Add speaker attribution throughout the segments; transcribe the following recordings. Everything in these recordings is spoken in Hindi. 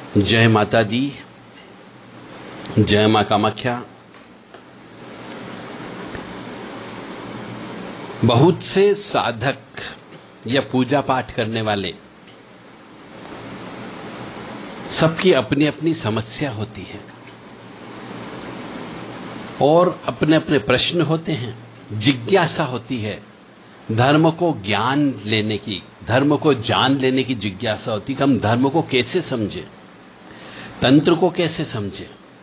Speaker 1: जय माता दी, जय मां कामाख्या। बहुत से साधक या पूजा पाठ करने वाले सबकी अपनी अपनी समस्या होती है और अपने अपने प्रश्न होते हैं, जिज्ञासा होती है। धर्म को ज्ञान लेने की, धर्म को जान लेने की जिज्ञासा होती है कि हम धर्म को कैसे समझें, तंत्र को कैसे समझें।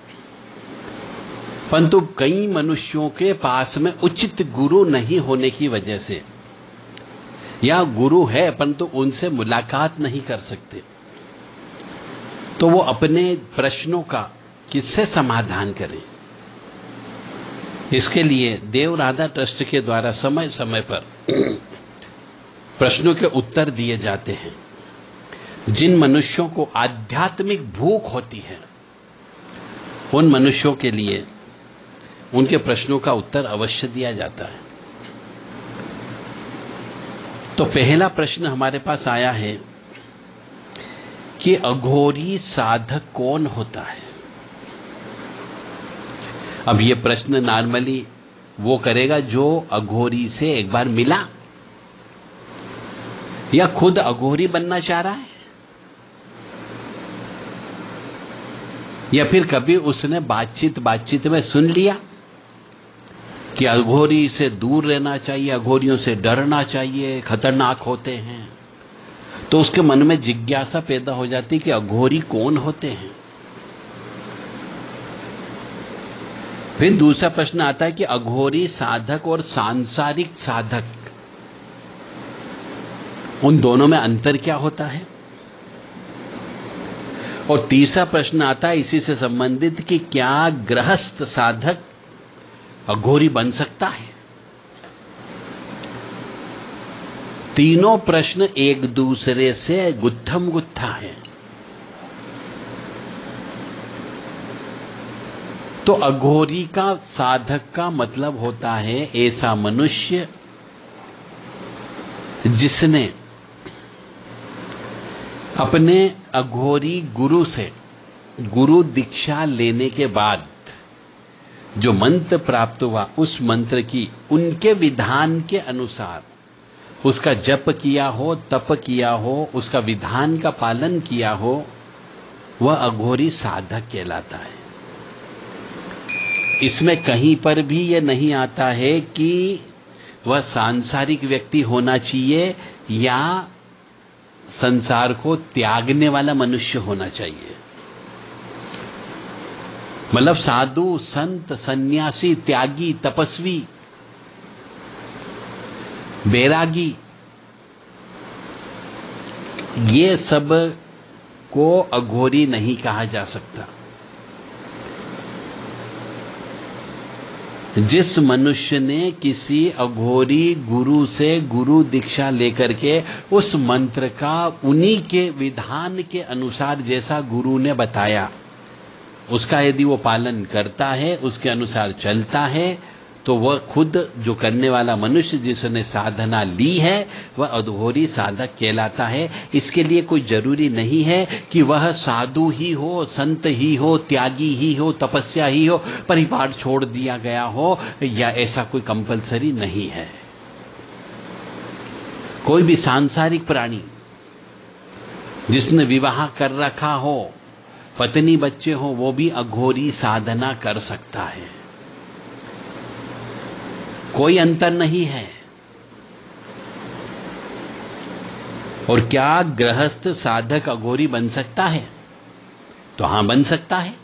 Speaker 1: परंतु कई मनुष्यों के पास में उचित गुरु नहीं होने की वजह से, या गुरु है परंतु उनसे मुलाकात नहीं कर सकते, तो वो अपने प्रश्नों का किससे समाधान करें। इसके लिए देव राधा ट्रस्ट के द्वारा समय समय पर प्रश्नों के उत्तर दिए जाते हैं। जिन मनुष्यों को आध्यात्मिक भूख होती है, उन मनुष्यों के लिए उनके प्रश्नों का उत्तर अवश्य दिया जाता है। तो पहला प्रश्न हमारे पास आया है कि अघोरी साधक कौन होता है। अब यह प्रश्न नॉर्मली वो करेगा जो अघोरी से एक बार मिला या खुद अघोरी बनना चाह रहा है, या फिर कभी उसने बातचीत में सुन लिया कि अघोरी से दूर रहना चाहिए, अघोरियों से डरना चाहिए, खतरनाक होते हैं। तो उसके मन में जिज्ञासा पैदा हो जाती कि अघोरी कौन होते हैं। फिर दूसरा प्रश्न आता है कि अघोरी साधक और सांसारिक साधक, उन दोनों में अंतर क्या होता है। और तीसरा प्रश्न आता है इसी से संबंधित कि क्या गृहस्थ साधक अघोरी बन सकता है। तीनों प्रश्न एक दूसरे से गुत्थम गुत्था है। तो अघोरी का साधक का मतलब होता है ऐसा मनुष्य जिसने अपने अघोरी गुरु से गुरु दीक्षा लेने के बाद जो मंत्र प्राप्त हुआ, उस मंत्र की उनके विधान के अनुसार उसका जप किया हो, तप किया हो, उसका विधान का पालन किया हो, वह अघोरी साधक कहलाता है। इसमें कहीं पर भी यह नहीं आता है कि वह सांसारिक व्यक्ति होना चाहिए या संसार को त्यागने वाला मनुष्य होना चाहिए। मतलब साधु, संत, सन्यासी, त्यागी, तपस्वी, बैरागी, ये सब को अघोरी नहीं कहा जा सकता। जिस मनुष्य ने किसी अघोरी गुरु से गुरु दीक्षा लेकर के उस मंत्र का उन्हीं के विधान के अनुसार जैसा गुरु ने बताया, उसका यदि वो पालन करता है, उसके अनुसार चलता है, तो वह खुद जो करने वाला मनुष्य जिसने साधना ली है, वह अघोरी साधक कहलाता है। इसके लिए कोई जरूरी नहीं है कि वह साधु ही हो, संत ही हो, त्यागी ही हो, तपस्या ही हो, परिवार छोड़ दिया गया हो, या ऐसा कोई कंपलसरी नहीं है। कोई भी सांसारिक प्राणी जिसने विवाह कर रखा हो, पत्नी बच्चे हो, वो भी अघोरी साधना कर सकता है। कोई अंतर नहीं है। और क्या गृहस्थ साधक अघोरी बन सकता है? तो हां, बन सकता है।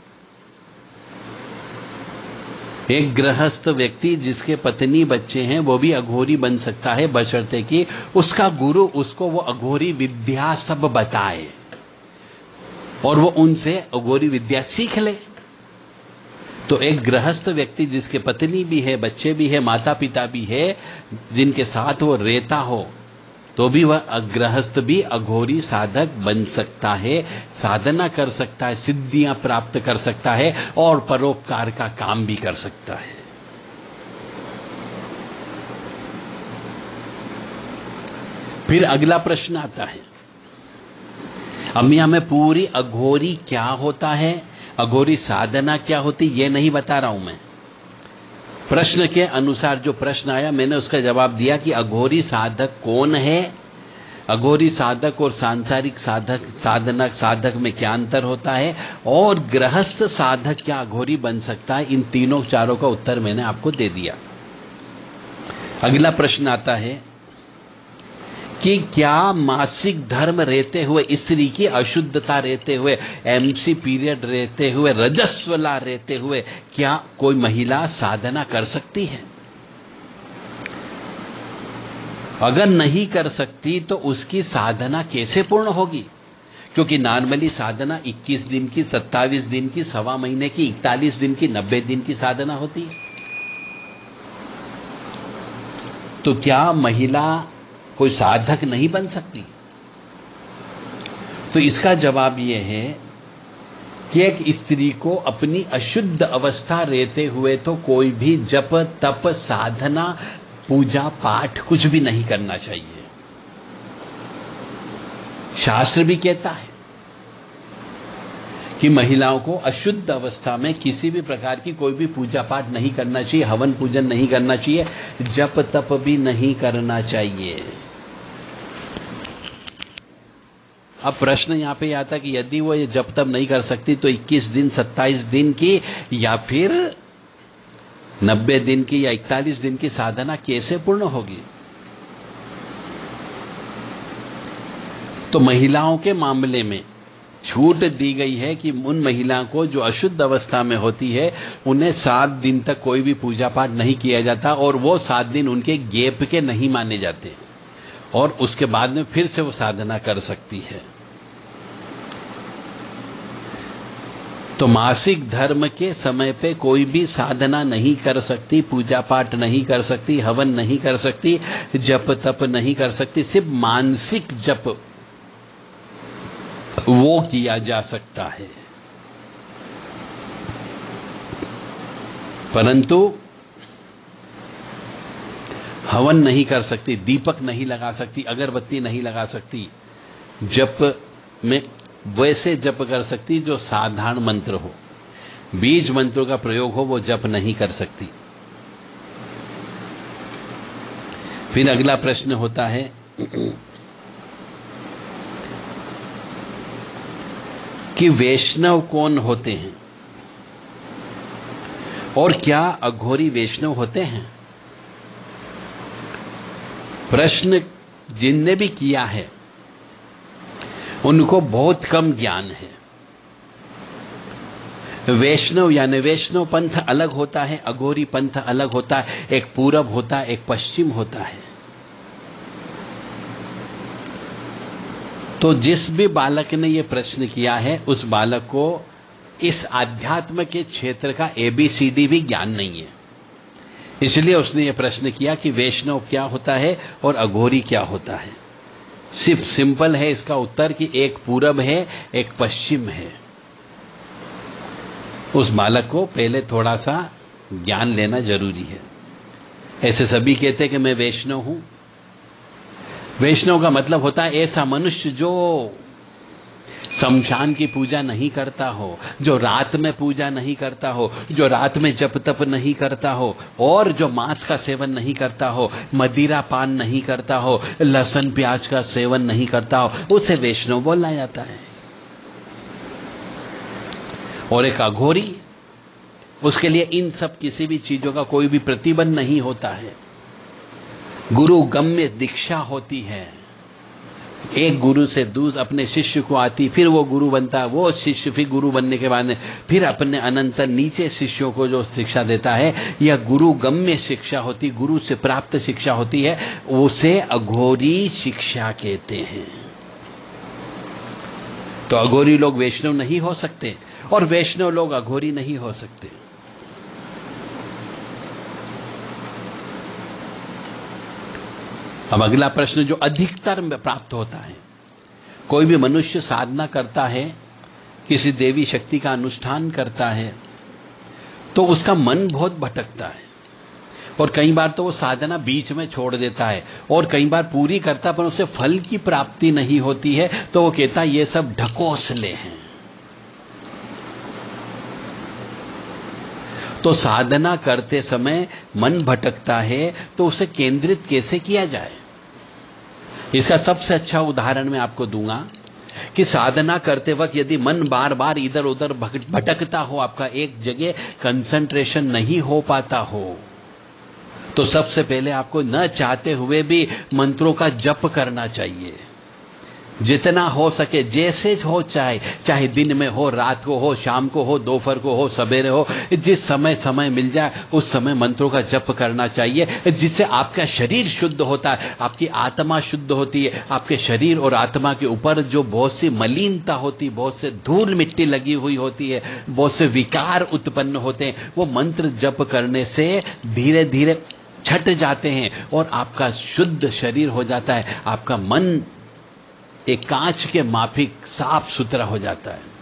Speaker 1: एक गृहस्थ व्यक्ति जिसके पत्नी बच्चे हैं, वो भी अघोरी बन सकता है, बशर्ते कि उसका गुरु उसको वो अघोरी विद्या सब बताए और वो उनसे अघोरी विद्या सीख ले। तो एक गृहस्थ व्यक्ति जिसके पत्नी भी है, बच्चे भी है, माता पिता भी है, जिनके साथ वो रहता हो, तो भी वह गृहस्थ भी अघोरी साधक बन सकता है, साधना कर सकता है, सिद्धियां प्राप्त कर सकता है और परोपकार का काम भी कर सकता है। फिर अगला प्रश्न आता है, अब मैं हमें पूरी अघोरी क्या होता है, अघोरी साधना क्या होती, ये नहीं बता रहा हूं मैं। प्रश्न के अनुसार जो प्रश्न आया मैंने उसका जवाब दिया कि अघोरी साधक कौन है, अघोरी साधक और सांसारिक साधक में क्या अंतर होता है, और गृहस्थ साधक क्या अघोरी बन सकता है। इन तीनों चारों का उत्तर मैंने आपको दे दिया। अगला प्रश्न आता है कि क्या मासिक धर्म रहते हुए, स्त्री की अशुद्धता रहते हुए, एमसी पीरियड रहते हुए, रजस्वला रहते हुए क्या कोई महिला साधना कर सकती है? अगर नहीं कर सकती तो उसकी साधना कैसे पूर्ण होगी? क्योंकि नॉर्मली साधना 21 दिन की, 27 दिन की, सवा महीने की, 41 दिन की, 90 दिन की साधना होती है। तो क्या महिला कोई साधक नहीं बन सकती? तो इसका जवाब यह है कि एक स्त्री को अपनी अशुद्ध अवस्था रहते हुए तो कोई भी जप तप साधना पूजा पाठ कुछ भी नहीं करना चाहिए। शास्त्र भी कहता है कि महिलाओं को अशुद्ध अवस्था में किसी भी प्रकार की कोई भी पूजा पाठ नहीं करना चाहिए, हवन पूजन नहीं करना चाहिए, जप तप भी नहीं करना चाहिए। अब प्रश्न यहां पे आता है कि यदि वो ये जप तप नहीं कर सकती तो 21 दिन, 27 दिन की या फिर 90 दिन की या 41 दिन की साधना कैसे पूर्ण होगी? तो महिलाओं के मामले में छूट दी गई है कि उन महिलाओं को जो अशुद्ध अवस्था में होती है उन्हें 7 दिन तक कोई भी पूजा पाठ नहीं किया जाता, और वो 7 दिन उनके गैप के नहीं माने जाते, और उसके बाद में फिर से वो साधना कर सकती है। तो मासिक धर्म के समय पे कोई भी साधना नहीं कर सकती, पूजा पाठ नहीं कर सकती, हवन नहीं कर सकती, जप तप नहीं कर सकती, सिर्फ मानसिक जप वो किया जा सकता है। परंतु हवन नहीं कर सकती, दीपक नहीं लगा सकती, अगरबत्ती नहीं लगा सकती, जप में वैसे जप कर सकती जो साधारण मंत्र हो, बीज मंत्रों का प्रयोग हो, वो जप नहीं कर सकती। फिर अगला प्रश्न होता है कि वैष्णव कौन होते हैं और क्या अघोरी वैष्णव होते हैं? प्रश्न जिनने भी किया है उनको बहुत कम ज्ञान है। वैष्णव यानी वैष्णव पंथ अलग होता है, अघोरी पंथ अलग होता है, एक पूरब होता है, एक पश्चिम होता है। तो जिस भी बालक ने यह प्रश्न किया है उस बालक को इस आध्यात्म के क्षेत्र का ABCD भी ज्ञान नहीं है, इसलिए उसने यह प्रश्न किया कि वैष्णव क्या होता है और अघोरी क्या होता है। सिर्फ सिंपल है इसका उत्तर कि एक पूरब है, एक पश्चिम है। उस बालक को पहले थोड़ा सा ज्ञान लेना जरूरी है। ऐसे सभी कहते हैं कि मैं वैष्णव हूं। वैष्णव का मतलब होता है ऐसा मनुष्य जो शमशान की पूजा नहीं करता हो, जो रात में पूजा नहीं करता हो, जो रात में जप तप नहीं करता हो, और जो मांस का सेवन नहीं करता हो, मदिरा पान नहीं करता हो, लहसुन प्याज का सेवन नहीं करता हो, उसे वैष्णव बोला जाता है। और एक अघोरी, उसके लिए इन सब किसी भी चीजों का कोई भी प्रतिबंध नहीं होता है। गुरु गम्य दीक्षा होती है, एक गुरु से दूसरे अपने शिष्य को आती, फिर वो गुरु बनता है, वो शिष्य फिर गुरु बनने के बाद फिर अपने अनंतर नीचे शिष्यों को जो शिक्षा देता है, यह गुरु गम्य शिक्षा होती, गुरु से प्राप्त शिक्षा होती है, उसे अघोरी शिक्षा कहते हैं। तो अघोरी लोग वैष्णव नहीं हो सकते और वैष्णव लोग अघोरी नहीं हो सकते। अब अगला प्रश्न जो अधिकतर में प्राप्त होता है, कोई भी मनुष्य साधना करता है, किसी देवी शक्ति का अनुष्ठान करता है, तो उसका मन बहुत भटकता है और कई बार तो वो साधना बीच में छोड़ देता है, और कई बार पूरी करता पर उसे फल की प्राप्ति नहीं होती है, तो वो कहता है ये सब ढकोसले हैं। तो साधना करते समय मन भटकता है, तो उसे केंद्रित कैसे किया जाए? इसका सबसे अच्छा उदाहरण मैं आपको दूंगा कि साधना करते वक्त यदि मन बार बार इधर उधर भटकता हो, आपका एक जगह कंसंट्रेशन नहीं हो पाता हो, तो सबसे पहले आपको न चाहते हुए भी मंत्रों का जप करना चाहिए। जितना हो सके, जैसे हो, चाहे दिन में हो, रात को हो, शाम को हो, दोपहर को हो, सवेरे हो, जिस समय मिल जाए उस समय मंत्रों का जप करना चाहिए, जिससे आपका शरीर शुद्ध होता है, आपकी आत्मा शुद्ध होती है। आपके शरीर और आत्मा के ऊपर जो बहुत सी मलिनता होती, बहुत से धूल मिट्टी लगी हुई होती है, बहुत से विकार उत्पन्न होते हैं, वो मंत्र जप करने से धीरे धीरे छट जाते हैं और आपका शुद्ध शरीर हो जाता है। आपका मन एक कांच के माफिक साफ सुथरा हो जाता है।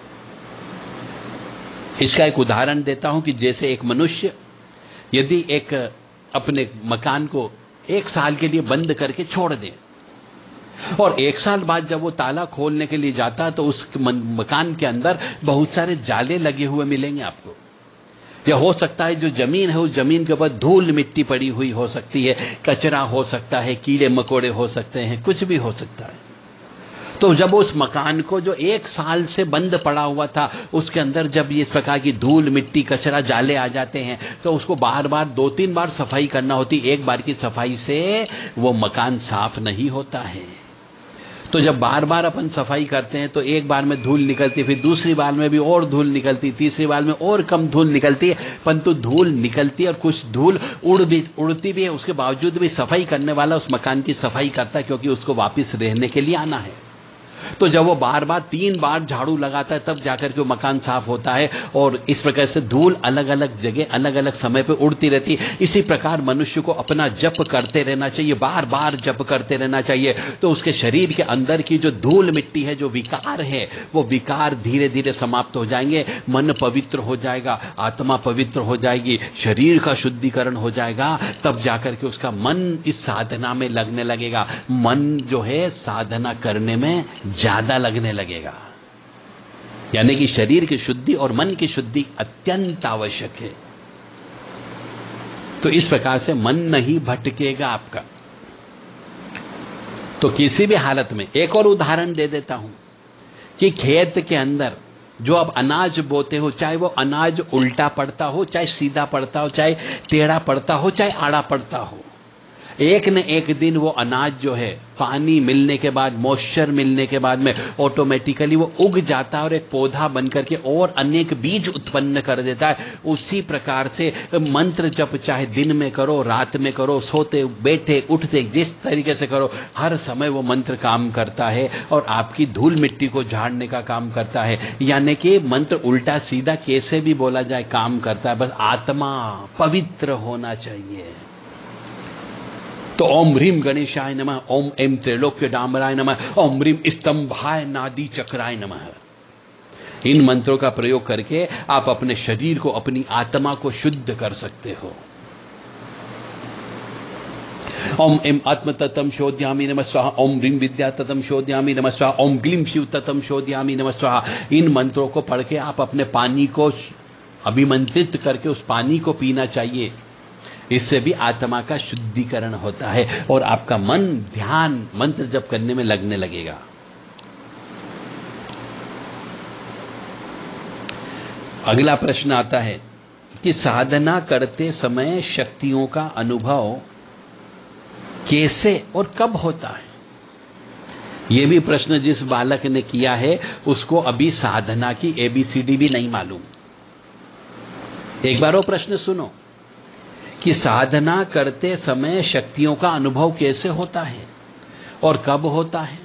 Speaker 1: इसका एक उदाहरण देता हूं कि जैसे एक मनुष्य यदि एक अपने मकान को 1 साल के लिए बंद करके छोड़ दे, और 1 साल बाद जब वो ताला खोलने के लिए जाता है तो उस मकान के अंदर बहुत सारे जाले लगे हुए मिलेंगे आपको, या हो सकता है जो जमीन है उस जमीन के ऊपर धूल मिट्टी पड़ी हुई हो सकती है, कचरा हो सकता है, कीड़े मकोड़े हो सकते हैं, कुछ भी हो सकता है। तो जब उस मकान को जो 1 साल से बंद पड़ा हुआ था, उसके अंदर जब ये इस प्रकार की धूल मिट्टी कचरा जाले आ जाते हैं, तो उसको बार बार 2-3 बार सफाई करना होती। एक बार की सफाई से वो मकान साफ नहीं होता है। तो जब बार बार अपन सफाई करते हैं तो एक बार में धूल निकलती, फिर दूसरी बार में भी और धूल निकलती, तीसरी बार में और कम धूल निकलती है, परंतु धूल निकलती है और कुछ धूल उड़ती भी है। उसके बावजूद भी सफाई करने वाला उस मकान की सफाई करता है, क्योंकि उसको वापस रहने के लिए आना है। तो जब वो बार बार 3 बार झाड़ू लगाता है तब जाकर के वो मकान साफ होता है, और इस प्रकार से धूल अलग अलग जगह अलग अलग समय पे उड़ती रहती है। इसी प्रकार मनुष्य को अपना जप करते रहना चाहिए, बार बार जप करते रहना चाहिए। तो उसके शरीर के अंदर की जो धूल मिट्टी है, जो विकार है, वो विकार धीरे धीरे समाप्त हो जाएंगे, मन पवित्र हो जाएगा, आत्मा पवित्र हो जाएगी, शरीर का शुद्धिकरण हो जाएगा। तब जाकर के उसका मन इस साधना में लगने लगेगा। मन जो है साधना करने में ज्यादा लगने लगेगा। यानी कि शरीर की शुद्धि और मन की शुद्धि अत्यंत आवश्यक है। तो इस प्रकार से मन नहीं भटकेगा आपका। तो किसी भी हालत में एक और उदाहरण दे देता हूं कि खेत के अंदर जो आप अनाज बोते हो, चाहे वो अनाज उल्टा पड़ता हो, चाहे सीधा पड़ता हो, चाहे टेढ़ा पड़ता हो, चाहे आड़ा पड़ता हो, एक न एक दिन वो अनाज जो है पानी मिलने के बाद, मॉइस्चर मिलने के बाद में ऑटोमेटिकली वो उग जाता है और एक पौधा बनकर के और अनेक बीज उत्पन्न कर देता है। उसी प्रकार से मंत्र जप चाहे दिन में करो, रात में करो, सोते बैठे उठते जिस तरीके से करो, हर समय वो मंत्र काम करता है और आपकी धूल मिट्टी को झाड़ने का काम करता है। यानी कि मंत्र उल्टा सीधा कैसे भी बोला जाए काम करता है, बस आत्मा पवित्र होना चाहिए। तो ओम ह्रीम गणेशाय नमः, ओम ऐं त्रैलोक्य डामराय नमः, ओम ह्रीम स्तंभाय नादी चक्राय नमः। इन मंत्रों का प्रयोग करके आप अपने शरीर को, अपनी आत्मा को शुद्ध कर सकते हो। ओम ऐं आत्म तत्म शोध्यामि नमः स्वाहा, ओम ह्रीम विद्या तत्म शोध्यामि नमः स्वाहा, ओम ग्लीम शिव तत्म शोध्यामि नमः स्वाहा। इन मंत्रों को पढ़ के आप अपने पानी को अभिमंत्रित करके उस पानी को पीना चाहिए। इससे भी आत्मा का शुद्धिकरण होता है और आपका मन ध्यान मंत्र जप करने में लगने लगेगा। अगला प्रश्न आता है कि साधना करते समय शक्तियों का अनुभव कैसे और कब होता है? यह भी प्रश्न जिस बालक ने किया है उसको अभी साधना की ABCD भी नहीं मालूम। एक बार वो प्रश्न सुनो कि साधना करते समय शक्तियों का अनुभव कैसे होता है और कब होता है।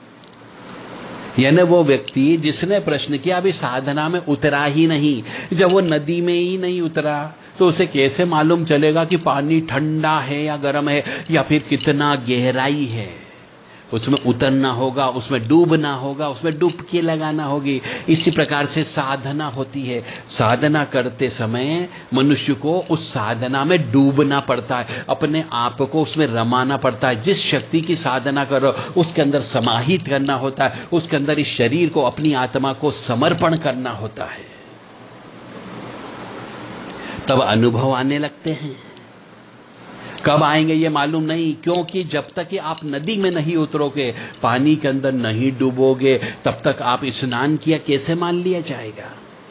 Speaker 1: यानी वो व्यक्ति जिसने प्रश्न किया अभी साधना में उतरा ही नहीं, जब वो नदी में ही नहीं उतरा तो उसे कैसे मालूम चलेगा कि पानी ठंडा है या गर्म है या फिर कितना गहराई है। उसमें उतरना होगा, उसमें डूबना होगा, उसमें डुबकी लगाना होगी। इसी प्रकार से साधना होती है। साधना करते समय मनुष्य को उस साधना में डूबना पड़ता है, अपने आप को उसमें रमाना पड़ता है। जिस शक्ति की साधना कर रहे हो उसके अंदर समाहित करना होता है, उसके अंदर इस शरीर को, अपनी आत्मा को समर्पण करना होता है, तब अनुभव आने लगते हैं। कब आएंगे ये मालूम नहीं, क्योंकि जब तक कि आप नदी में नहीं उतरोगे, पानी के अंदर नहीं डूबोगे, तब तक आप स्नान किया कैसे मान लिया जाएगा।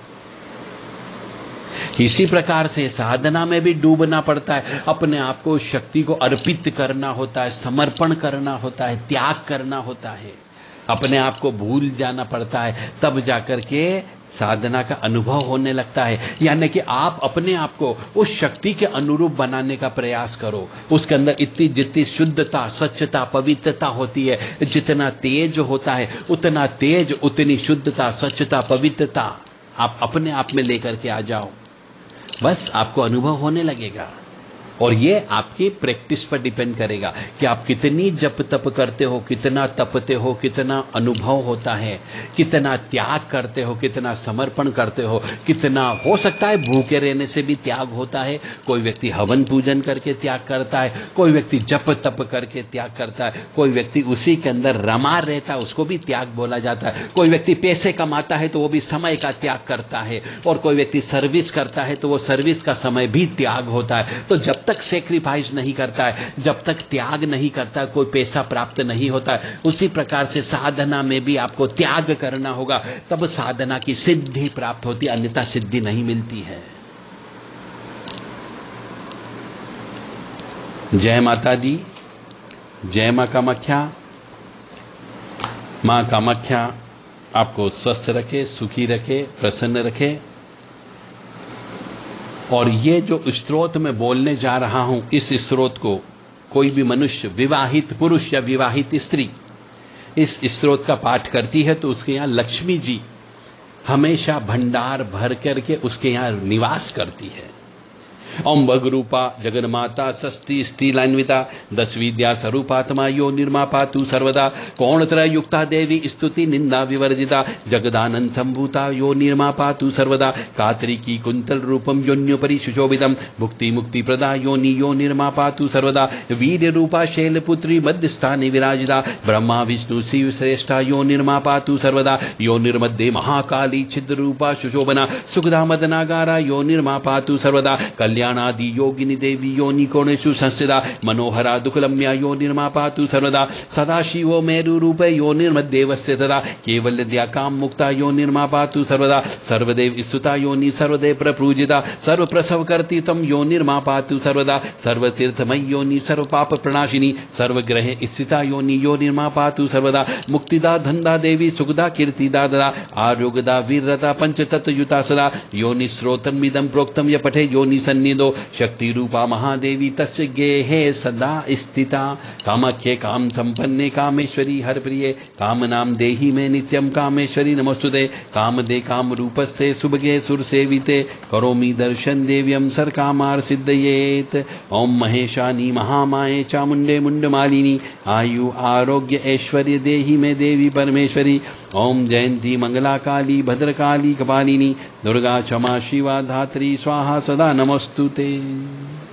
Speaker 1: इसी प्रकार से साधना में भी डूबना पड़ता है, अपने आप को शक्ति को अर्पित करना होता है, समर्पण करना होता है, त्याग करना होता है, अपने आप को भूल जाना पड़ता है, तब जाकर के साधना का अनुभव होने लगता है। यानी कि आप अपने आप को उस शक्ति के अनुरूप बनाने का प्रयास करो। उसके अंदर इतनी जितनी शुद्धता, सच्चता, पवित्रता होती है, जितना तेज होता है उतना तेज, उतनी शुद्धता, सच्चता, पवित्रता आप अपने आप में लेकर के आ जाओ, बस आपको अनुभव होने लगेगा। और ये आपकी प्रैक्टिस पर डिपेंड करेगा कि आप कितनी जप तप करते हो, कितना तपते हो, कितना अनुभव होता है, कितना त्याग करते हो, कितना समर्पण करते हो, कितना हो सकता है भूखे रहने से भी त्याग होता है। कोई व्यक्ति हवन पूजन करके त्याग करता है, कोई व्यक्ति जप तप करके त्याग करता है, कोई व्यक्ति उसी के अंदर रमा रहता है, उसको भी त्याग बोला जाता है। कोई व्यक्ति पैसे कमाता है तो वो भी समय का त्याग करता है, और कोई व्यक्ति सर्विस करता है तो वो सर्विस का समय भी त्याग होता है। तो जब तक सेक्रीफाइस नहीं करता है, जब तक त्याग नहीं करता, कोई पैसा प्राप्त नहीं होता है। उसी प्रकार से साधना में भी आपको त्याग करना होगा, तब साधना की सिद्धि प्राप्त होती है, अन्यथा सिद्धि नहीं मिलती है। जय माता दी, जय मां कामाख्या। मां कामाख्या आपको स्वस्थ रखे, सुखी रखे, प्रसन्न रखे। और ये जो स्तोत्र में बोलने जा रहा हूं, इस स्तोत्र को कोई भी मनुष्य, विवाहित पुरुष या विवाहित स्त्री इस स्तोत्र का पाठ करती है तो उसके यहां लक्ष्मी जी हमेशा भंडार भर करके उसके यहां निवास करती है। ओम भगरूपा जगन्माता षष्ठी स्त्रीलान्विता दश विद्या स्वरूपात्मा यो निर्मापातु सर्वदा कौणत्रय युक्ता देवी स्तुति निंदा विवर्जिता जगदानंद संभूता यो निर्मापातु सर्वदा कातरिकी कुंतल रूपम योन्योपरि सुशोभितम भुक्ति मुक्ति प्रदा योनि यो निर्मापातु सर्वदा वीर रूपा शैलपुत्री मध्यस्थाने विराजिता ब्रह्मा विष्णु शिव श्रेष्ठा यो निर्मापातु सर्वदा यो निर्मध्ये महाकाली छिद्र रूपा सुशोभना सुखदा मदनागारा यो निर्मापातु सर्वदा कल्याणादि योगिनी देवी योनि कोणेषु संस्थिता मनोहरा दुःखलम्या यो निर्मापातु सर्वदा सदाशिवो मेरु रूपे यो निर्मद्देवस्य तदा केवल्यद्या काम मुक्ता यो निर्मापातु सर्वदा सर्वदेव स्तुता योनि सर्वदेव प्रपूजिता सर्वप्रसव कर्ति तम यो निर्मापातु सर्वदा सर्वतीर्थमय योनि सर्वपाप प्रणाशिनी सर्वग्रह स्थिता योनि यो निर्मापातु सर्वदा मुक्तिदा धनदा देवी सुखदा कीर्तिदा ददा आरोग्यदा वीरता पंचतत्वयुता सदा योनि श्रोतन्मिदं प्रोक्तं य पठे योनि सन्निधो शक्ति रूपा महादेवी तस्य गेहे सदा स्थिता कामाख्ये काम संपन्ने कामेश्वरी हर प्रिये काम नाम देहि में नित्यम कामेश्वरी नमस्तुते काम दे काम रूपस्थे सुभगे सुर सेविते करोमि दर्शन देव्यम सर कामार सिद्धयेत ओम महेशानी महामाये चामुंडे मुंडमालिनी आयु आरोग्य ऐश्वर्य देहि में देवी परमेश्वरी ओम जयंती मंगला काली भद्रकाली कपालिनी दुर्गा क्षमा शिवा धात्री स्वाहा सदा नमस्तुते।